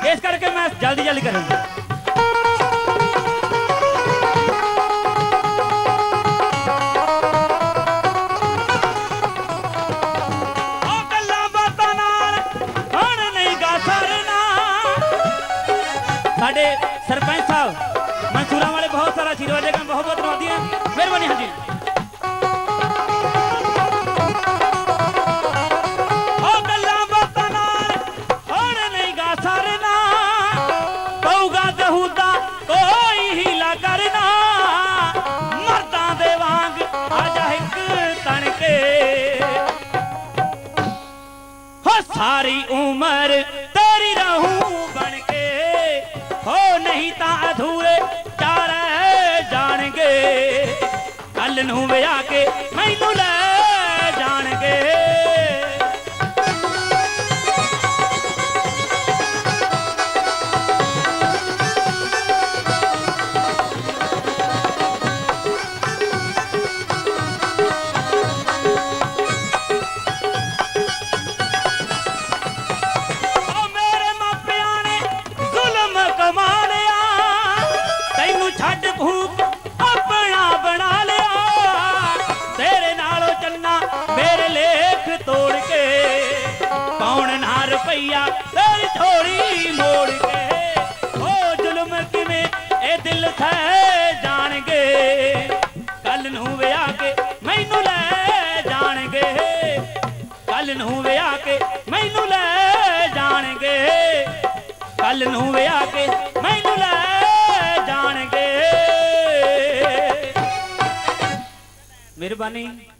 इस करके मैं जल्दी जल्दी करूंगा। साडे सरपंच साहब मंसूरा वाले बहुत सारा आशीर्वाद देगा, बहुत बहुत धन्यवाद दिए, मेहरबानी। हाँ जी सारी उम्र तेरी रहूं बन के, हो नहीं ता अधूरे चारे जाणगे, कल नूं विआह के मैनू ले जाणगे। अपना बना लिया तेरे नालों चन्ना मेरे लेख तोड़ के, कौन ना रुपया तेरी थोड़ी मोड़ के, ओ जुल्म किवें ए दिल थे जाणगे, कल नूं विआह के मैनू ले जाणगे, कल नूं विआह के मैनू ले जाणगे, कल नूं विआह के मैनू ले जाणगे। मेहरबानी।